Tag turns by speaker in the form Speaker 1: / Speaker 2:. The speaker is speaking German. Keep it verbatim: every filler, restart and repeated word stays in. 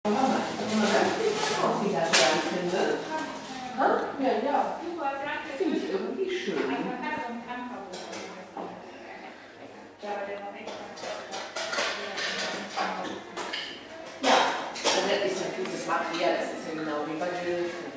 Speaker 1: Ja, ja. Finde ich irgendwie schön. Ja, das ist ja gutes Material, das ist ja genau wie bei Öl.